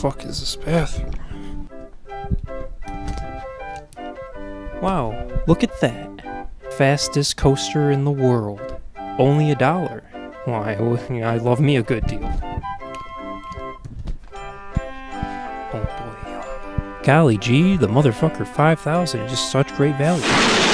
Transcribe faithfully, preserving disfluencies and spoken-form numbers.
fuck is this bathroom? Wow, look at that. Fastest coaster in the world. Only a dollar. Why, I love me a good deal. Oh boy. Golly gee, the motherfucker five thousand is just such great value.